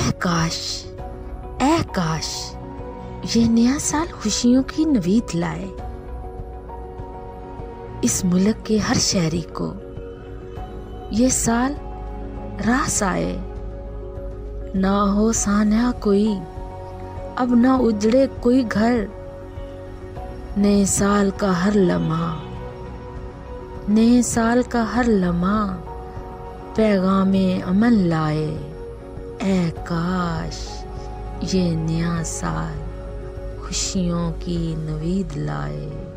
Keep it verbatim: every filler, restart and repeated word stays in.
ऐ काश ऐ काश ये नया साल खुशियों की नवीद लाए। इस मुल्क के हर शहरी को ये साल रास आए। ना हो सान्या कोई, अब ना उजड़े कोई घर। नए साल का हर लम्हा नए साल का हर लम्हा पैगामे अमन लाए। ऐ काश ये नया साल खुशियों की नवीद लाए।